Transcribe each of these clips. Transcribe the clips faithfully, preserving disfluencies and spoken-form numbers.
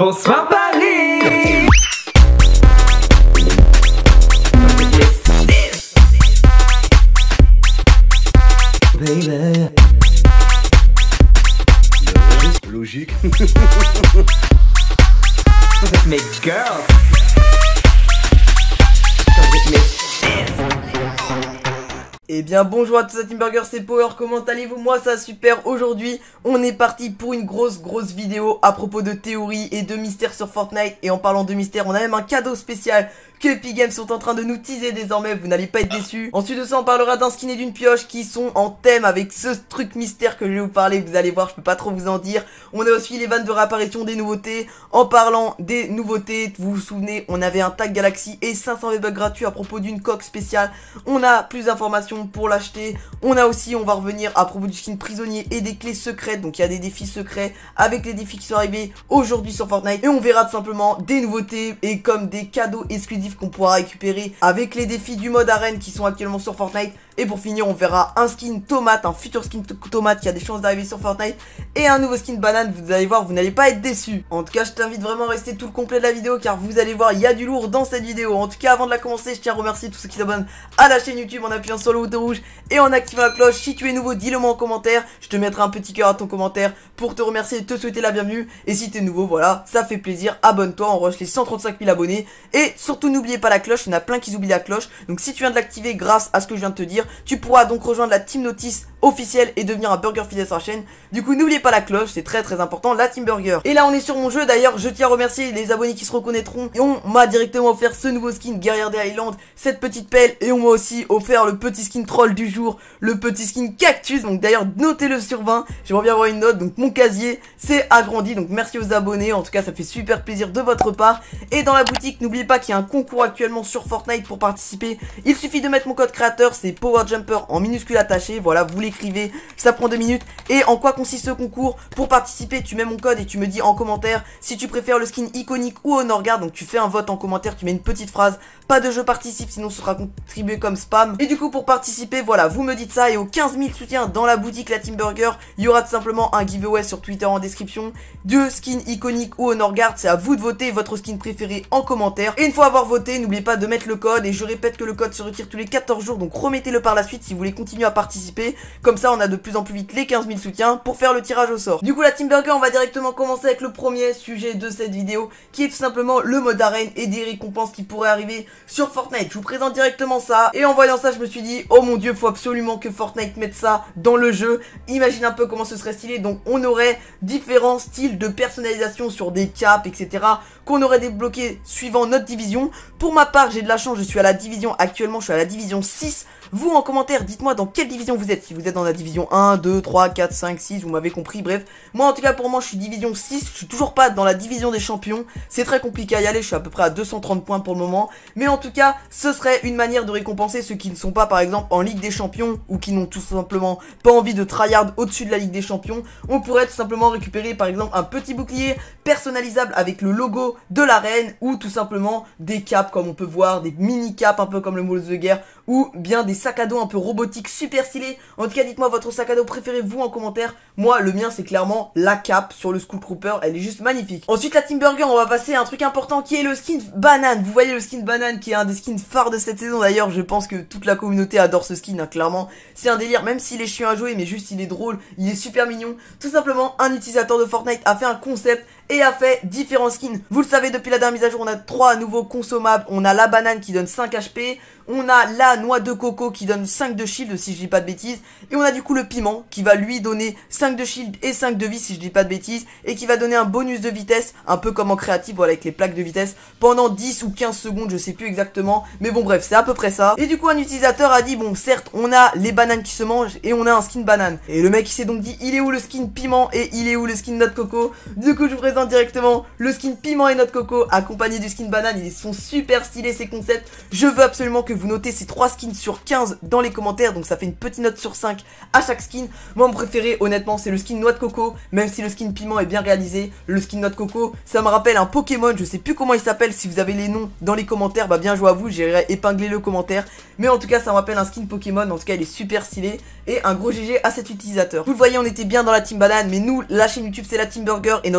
Bonsoir Paris. Baby. Logique. Vous êtes mes girls. Vous êtes mes sis. Eh bien bonjour à tous à Team Burger, c'est Power, comment allez-vous? Moi ça va super. Aujourd'hui on est parti pour une grosse grosse vidéo à propos de théories et de mystères sur Fortnite. Et en parlant de mystères, on a même un cadeau spécial que Epic Games sont en train de nous teaser désormais, vous n'allez pas être déçus. Ensuite de ça on parlera d'un skin et d'une pioche qui sont en thème avec ce truc mystère que je vais vous parler. Vous allez voir, je peux pas trop vous en dire. On a aussi les vannes de réapparition des nouveautés. En parlant des nouveautés, vous vous souvenez, on avait un tag Galaxy et cinq cents V-Bucks gratuits à propos d'une coque spéciale. On a plus d'informations pour l'acheter. On a aussi, on va revenir à propos du skin prisonnier et des clés secrètes. Donc il y a des défis secrets avec les défis qui sont arrivés aujourd'hui sur Fortnite. Et on verra tout simplement des nouveautés et comme des cadeaux exclusifs qu'on pourra récupérer avec les défis du mode arène qui sont actuellement sur Fortnite. Et pour finir on verra un skin tomate, un futur skin tomate qui a des chances d'arriver sur Fortnite. Et un nouveau skin banane, vous allez voir, vous n'allez pas être déçus. En tout cas je t'invite vraiment à rester tout le complet de la vidéo car vous allez voir, il y a du lourd dans cette vidéo. En tout cas avant de la commencer, je tiens à remercier tous ceux qui s'abonnent à la chaîne YouTube en appuyant sur le bouton rouge et en activant la cloche. Si tu es nouveau, dis-le moi en commentaire, je te mettrai un petit cœur à ton commentaire pour te remercier et te souhaiter la bienvenue. Et si tu es nouveau, voilà, ça fait plaisir, abonne-toi, on rush les cent trente-cinq mille abonnés. Et surtout n'oubliez pas la cloche, il y en a plein qui oublient la cloche. Donc si tu viens de l'activer grâce à ce que je viens de te dire, tu pourras donc rejoindre la Team Notice officielle et devenir un burger fidèle sur la chaîne. Du coup n'oubliez pas la cloche, c'est très très important, la Team Burger. Et là on est sur mon jeu, d'ailleurs je tiens à remercier les abonnés qui se reconnaîtront. Et on m'a directement offert ce nouveau skin Guerrière des Highlands, cette petite pelle. Et on m'a aussi offert le petit skin troll du jour, le petit skin cactus. Donc d'ailleurs notez-le sur vingt, j'aimerais bien avoir une note. Donc mon casier s'est agrandi, donc merci aux abonnés. En tout cas ça fait super plaisir de votre part. Et dans la boutique n'oubliez pas qu'il y a un concours actuellement sur Fortnite pour participer. Il suffit de mettre mon code créateur, c'est Power Jumper en minuscule attaché. Voilà, vous l'écrivez, ça prend deux minutes. Et en quoi consiste ce concours? Pour participer, tu mets mon code et tu me dis en commentaire si tu préfères le skin iconique ou Honor Guard. Donc tu fais un vote en commentaire, tu mets une petite phrase, pas de jeu participe sinon ce sera contribué comme spam. Et du coup pour participer, voilà, vous me dites ça. Et aux quinze mille soutiens dans la boutique la Team Burger, il y aura tout simplement un giveaway sur Twitter en description. Deux skins iconiques ou Honor Guard, c'est à vous de voter votre skin préféré en commentaire. Et une fois avoir voté, n'oubliez pas de mettre le code. Et je répète que le code se retire tous les quatorze jours, donc remettez-le par la suite si vous voulez continuer à participer. Comme ça on a de plus en plus vite les quinze mille soutiens pour faire le tirage au sort. Du coup la Team Burger, on va directement commencer avec le premier sujet de cette vidéo, qui est tout simplement le mode arène et des récompenses qui pourraient arriver sur Fortnite. Je vous présente directement ça, et en voyant ça je me suis dit oh mon dieu, faut absolument que Fortnite mette ça dans le jeu. Imagine un peu comment ce serait stylé. Donc on aurait différents styles de personnalisation sur des caps, etc, qu'on aurait débloqué suivant notre division. Pour ma part j'ai de la chance, je suis à la division actuellement, je suis à la division six. Vous en commentaire, dites-moi dans quelle division vous êtes. Si vous êtes dans la division un, deux, trois, quatre, cinq, six, vous m'avez compris. Bref, moi en tout cas pour moi je suis division six. Je suis toujours pas dans la division des champions. C'est très compliqué à y aller, je suis à peu près à deux cent trente points pour le moment. Mais en tout cas ce serait une manière de récompenser ceux qui ne sont pas par exemple en Ligue des Champions, ou qui n'ont tout simplement pas envie de tryhard au-dessus de la Ligue des Champions. On pourrait tout simplement récupérer par exemple un petit bouclier personnalisable avec le logo de l'arène, ou tout simplement des caps comme on peut voir, des mini caps un peu comme le Mall de guerre, ou bien des sacs à dos un peu robotiques super stylés. En tout cas dites-moi votre sac à dos préféré vous en commentaire. Moi le mien c'est clairement la cape sur le Skull Trooper, elle est juste magnifique. Ensuite la Team Burger, on va passer à un truc important qui est le skin banane. Vous voyez le skin banane qui est un des skins phares de cette saison. D'ailleurs je pense que toute la communauté adore ce skin, hein, clairement. C'est un délire, même s'il est chiant à jouer, mais juste il est drôle, il est super mignon. Tout simplement un utilisateur de Fortnite a fait un concept et a fait différents skins. Vous le savez, depuis la dernière mise à jour on a trois nouveaux consommables. On a la banane qui donne cinq H P, on a la noix de coco qui donne cinq de shield si je dis pas de bêtises, et on a du coup le piment qui va lui donner cinq de shield et cinq de vie si je dis pas de bêtises, et qui va donner un bonus de vitesse, un peu comme en créatif, voilà, avec les plaques de vitesse, pendant dix ou quinze secondes, je sais plus exactement, mais bon bref, c'est à peu près ça. Et du coup un utilisateur a dit bon certes on a les bananes qui se mangent et on a un skin banane, et le mec il s'est donc dit il est où le skin piment et il est où le skin noix de coco. Du coup je vous présente directement le skin piment et noix de coco accompagné du skin banane. Ils sont super stylés ces concepts. Je veux absolument que vous notez ces trois skins sur quinze dans les commentaires, donc ça fait une petite note sur cinq à chaque skin. Moi mon préféré honnêtement c'est le skin noix de coco, même si le skin piment est bien réalisé. Le skin noix de coco ça me rappelle un Pokémon, je sais plus comment il s'appelle. Si vous avez les noms dans les commentaires, bah bien joué à vous, j'irai épingler le commentaire. Mais en tout cas ça me rappelle un skin Pokémon, en tout cas il est super stylé. Et un gros G G à cet utilisateur. Vous le voyez, on était bien dans la team banane, mais nous la chaîne YouTube c'est la Team Burger, et notre concurrent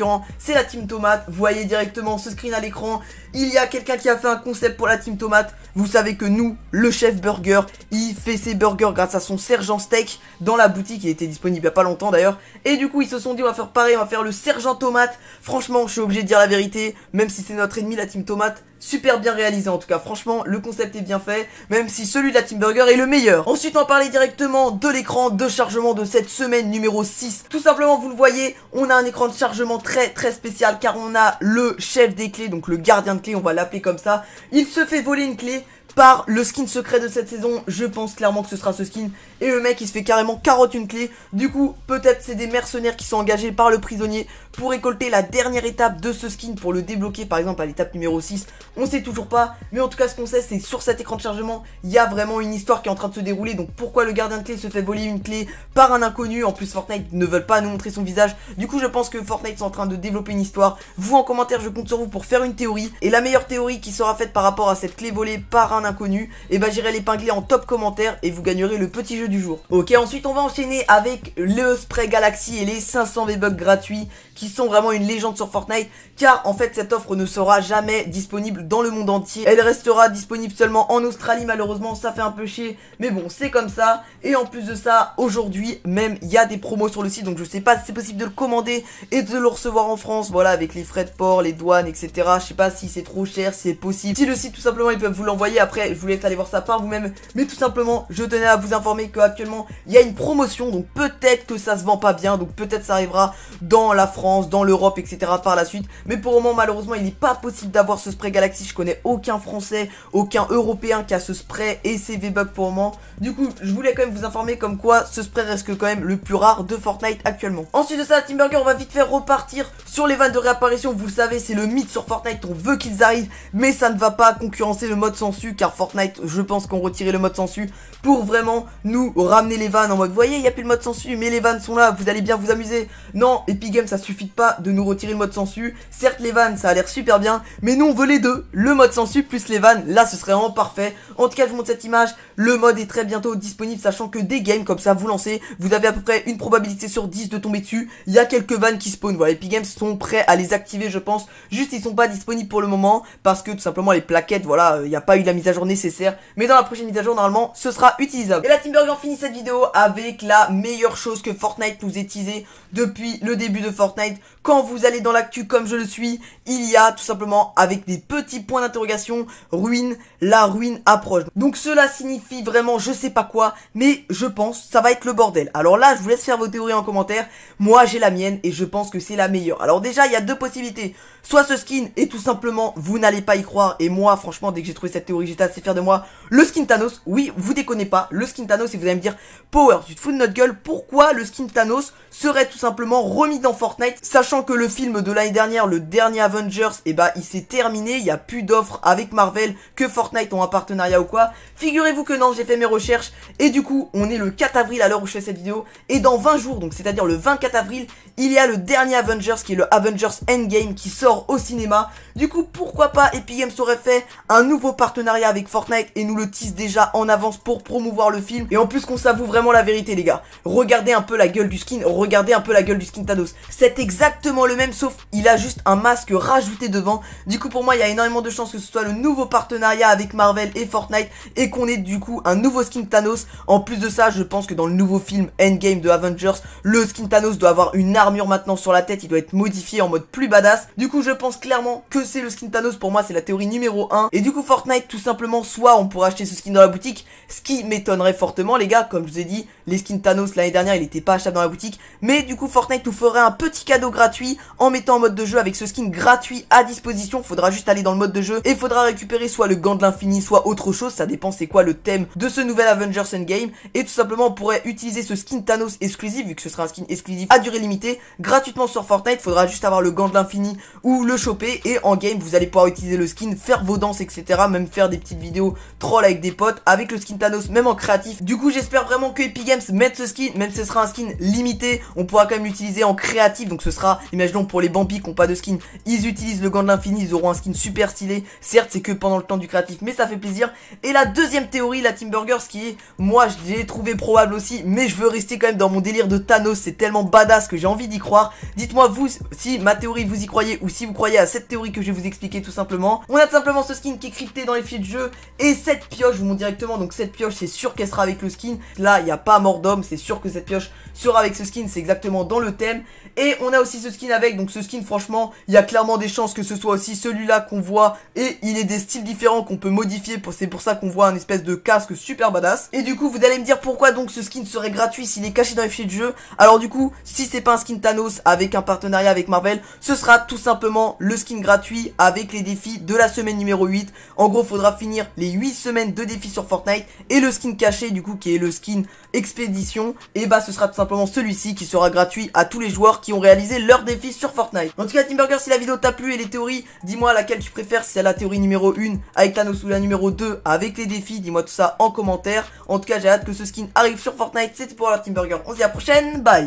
différent, c'est la Team Tomate. Vous voyez directement ce screen à l'écran. Il y a quelqu'un qui a fait un concept pour la Team Tomate. Vous savez que nous, le chef burger, il fait ses burgers grâce à son sergent steak dans la boutique. Il était disponible il y a pas longtemps d'ailleurs. Et du coup, ils se sont dit, on va faire pareil, on va faire le sergent tomate. Franchement, je suis obligé de dire la vérité, même si c'est notre ennemi, la Team Tomate. Super bien réalisé en tout cas, franchement, le concept est bien fait, même si celui de la Team Burger est le meilleur. Ensuite, on va parler directement de l'écran de chargement de cette semaine numéro six. Tout simplement, vous le voyez, on a un écran de chargement très très spécial car on a le chef des clés, donc le gardien de clés, on va l'appeler comme ça. Il se fait voler une clé par le skin secret de cette saison. Je pense clairement que ce sera ce skin. Et le mec il se fait carrément carotte une clé. Du coup peut-être c'est des mercenaires qui sont engagés par le prisonnier pour récolter la dernière étape de ce skin, pour le débloquer par exemple à l'étape numéro six. On sait toujours pas, mais en tout cas ce qu'on sait c'est sur cet écran de chargement il y a vraiment une histoire qui est en train de se dérouler. Donc pourquoi le gardien de clé se fait voler une clé par un inconnu? En plus Fortnite ne veulent pas nous montrer son visage. Du coup je pense que Fortnite est en train de développer une histoire. Vous en commentaire, je compte sur vous pour faire une théorie. Et la meilleure théorie qui sera faite par rapport à cette clé volée par un inconnu, et bah j'irai l'épingler en top commentaire et vous gagnerez le petit jeu du jour. Ok, ensuite on va enchaîner avec le spray Galaxy et les cinq cents V-Bucks gratuits qui sont vraiment une légende sur Fortnite, car en fait cette offre ne sera jamais disponible dans le monde entier. Elle restera disponible seulement en Australie, malheureusement ça fait un peu chier, mais bon c'est comme ça. Et en plus de ça, aujourd'hui même il y a des promos sur le site, donc je sais pas si c'est possible de le commander et de le recevoir en France, voilà, avec les frais de port, les douanes, et cetera. Je sais pas si c'est trop cher, si c'est possible. Si le site tout simplement ils peuvent vous l'envoyer, après je vous laisse aller voir ça par vous-même, mais tout simplement je tenais à vous informer qu'actuellement il y a une promotion, donc peut-être que ça se vend pas bien, donc peut-être ça arrivera dans la France, dans l'Europe, et cetera par la suite. Mais pour le moment malheureusement il n'est pas possible d'avoir ce spray Galaxy. Je connais aucun français, aucun européen qui a ce spray et ses V-Bucks pour le moment. Du coup je voulais quand même vous informer comme quoi ce spray reste quand même le plus rare de Fortnite actuellement. Ensuite de ça, la Team Burger, on va vite faire repartir sur les vannes de réapparition. Vous le savez, c'est le mythe sur Fortnite, on veut qu'ils arrivent, mais ça ne va pas concurrencer le mode sensu, car Fortnite, je pense qu'on retirait le mode sensu pour vraiment nous ramener les vannes en mode, vous voyez, il n'y a plus le mode sensu, mais les vannes sont là, vous allez bien vous amuser. Non, Epic Games, ça suffit pas de nous retirer le mode sensu. Certes, les vannes, ça a l'air super bien, mais nous on veut les deux, le mode sensu plus les vannes. Là, ce serait vraiment parfait. En tout cas, je vous montre cette image. Le mode est très bientôt disponible, sachant que des games comme ça, vous lancez, vous avez à peu près une probabilité sur dix de tomber dessus. Il y a quelques vannes qui spawnent. Voilà, Epic Games sont prêts à les activer, je pense. Juste, ils sont pas disponibles pour le moment parce que tout simplement les plaquettes, voilà, il n'y a pas eu la mise à jour nécessaire. Mais dans la prochaine mise à jour, normalement, ce sera utilisable. Et la Team Burger finit cette vidéo avec la meilleure chose que Fortnite nous ait teasé depuis le début de Fortnite. Quand vous allez dans l'actu comme je le suis, il y a tout simplement avec des petits points d'interrogation, ruine, la ruine approche. Donc cela signifie vraiment je sais pas quoi, mais je pense ça va être le bordel. Alors là je vous laisse faire vos théories en commentaire. Moi j'ai la mienne et je pense que c'est la meilleure. Alors déjà il y a deux possibilités. Soit ce skin et tout simplement vous n'allez pas y croire. Et moi franchement dès que j'ai trouvé cette théorie j'étais assez fier de moi. Le skin Thanos, oui vous déconnez pas, le skin Thanos, et vous allez me dire Power, tu te fous de notre gueule, pourquoi le skin Thanos serait tout simplement remis dans Fortnite, sachant que le film de l'année dernière, le dernier Avengers, et eh bah il s'est terminé, il n'y a plus d'offres avec Marvel, que Fortnite ont un partenariat ou quoi. Figurez-vous que non, j'ai fait mes recherches et du coup on est le quatre avril à l'heure où je fais cette vidéo, et dans vingt jours, donc c'est à dire le vingt-quatre avril, il y a le dernier Avengers qui est le Avengers Endgame qui sort au cinéma. Du coup pourquoi pas Epic Games aurait fait un nouveau partenariat avec Fortnite et nous le tease déjà en avance pour promouvoir le film. Et en plus qu'on s'avoue vraiment la vérité les gars, regardez un peu la gueule du skin, regardez un peu la gueule du skin Thanos, c'est exactement le même sauf il a juste un masque rajouté devant. Du coup pour moi il y a énormément de chances que ce soit le nouveau partenariat avec Marvel et Fortnite et qu'on ait du coup un nouveau skin Thanos. En plus de ça je pense que dans le nouveau film Endgame de Avengers, le skin Thanos doit avoir une armure maintenant sur la tête, il doit être modifié en mode plus badass. Du coup je pense clairement que c'est le skin Thanos, pour moi c'est la théorie numéro un. Et du coup Fortnite tout simplement, soit on pourra acheter ce skin dans la boutique, ce qui m'étonnerait fortement les gars, comme je vous ai dit les skins Thanos l'année dernière il était pas achetable dans la boutique, mais du coup Fortnite nous ferait un petit cadeau gratuit en mettant en mode de jeu avec ce skin gratuit à disposition. Faudra juste aller dans le mode de jeu et faudra récupérer soit le gant de l'infini soit autre chose, ça dépend c'est quoi le thème de ce nouvel Avengers Endgame. Et tout simplement on pourrait utiliser ce skin Thanos exclusif, vu que ce sera un skin exclusif à durée limitée, gratuitement sur Fortnite. Faudra juste avoir le gant de l'infini ou le choper et en game vous allez pouvoir utiliser le skin, faire vos danses etc, même faire des petits petites vidéos troll avec des potes avec le skin Thanos, même en créatif. Du coup j'espère vraiment que Epic Games mette ce skin, même si ce sera un skin limité, on pourra quand même l'utiliser en créatif. Donc ce sera, imaginons pour les Bambi qui n'ont pas de skin, ils utilisent le gant de l'infini, ils auront un skin super stylé. Certes c'est que pendant le temps du créatif, mais ça fait plaisir. Et la deuxième théorie, la Team Burger, ce qui est, moi je l'ai trouvé probable aussi, mais je veux rester quand même dans mon délire de Thanos, c'est tellement badass que j'ai envie d'y croire. Dites-moi vous si ma théorie vous y croyez ou si vous croyez à cette théorie que je vais vous expliquer tout simplement. On a tout simplement ce skin qui est crypté dans les fichiers de jeu et cette pioche, je vous montre directement. Donc cette pioche c'est sûr qu'elle sera avec le skin. Là il n'y a pas mort d'homme, c'est sûr que cette pioche sera avec ce skin, c'est exactement dans le thème. Et on a aussi ce skin avec, donc ce skin franchement il y a clairement des chances que ce soit aussi celui-là qu'on voit. Et il est des styles différents qu'on peut modifier, c'est pour ça qu'on voit un espèce de casque super badass. Et du coup vous allez me dire pourquoi donc ce skin serait gratuit s'il est caché dans les fichiers de jeu. Alors du coup si c'est pas un skin Thanos avec un partenariat avec Marvel, ce sera tout simplement le skin gratuit avec les défis de la semaine numéro huit. En gros faudra finir les huit semaines de défis sur Fortnite. Et le skin caché du coup qui est le skin expédition, et bah ce sera tout simplement celui-ci qui sera gratuit à tous les joueurs qui ont réalisé leur défi sur Fortnite. En tout cas Team Burger, si la vidéo t'a plu et les théories, dis-moi laquelle tu préfères, si c'est la théorie numéro un avec Thanos ou la numéro deux avec les défis, dis-moi tout ça en commentaire. En tout cas j'ai hâte que ce skin arrive sur Fortnite. C'était pour la Team Burger, on se dit à la prochaine, bye.